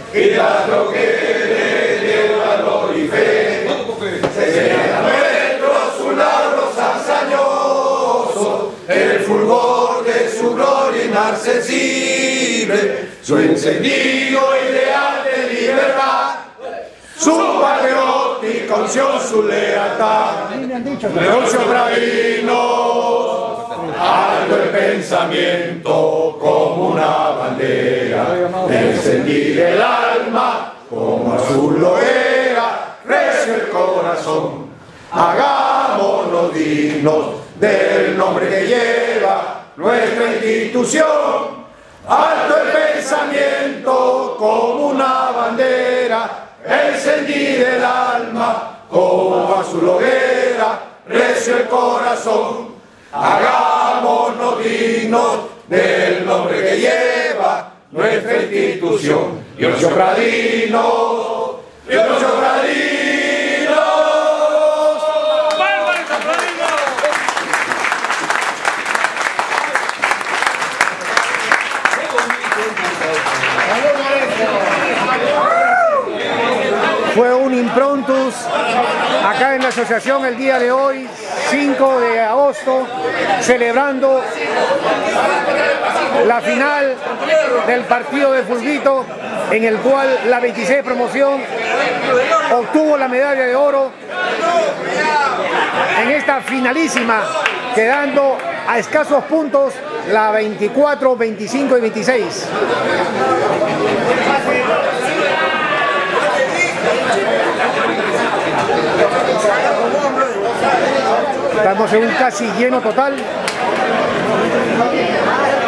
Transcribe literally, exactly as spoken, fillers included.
y dando que le dio valor y fe. Sería nuestro su labros hazañosos, el fulgor de su gloria inmarcesible, su encendido ideal de libertad, su patriótica unción, su lealtad. Leoncio Pradino, alto el pensamiento como una bandera, encendida el alma como azul lo era, recio el corazón. Hagámonos dignos del nombre que lleva nuestra institución. Alto el pensamiento como una bandera, encendida el alma como azul hoguera, recio el corazón. Hagámonos dignos del nombre que lleva nuestra institución. Leoncio Pradino, Leoncio Pradino. Fue un improntus acá en la asociación el día de hoy, cinco de agosto, celebrando la final del partido de Fulguito, en el cual la veintiséis promoción obtuvo la medalla de oro en esta finalísima, quedando a escasos puntos la veinticuatro, veinticinco y veintiséis. Estamos en un casi lleno total.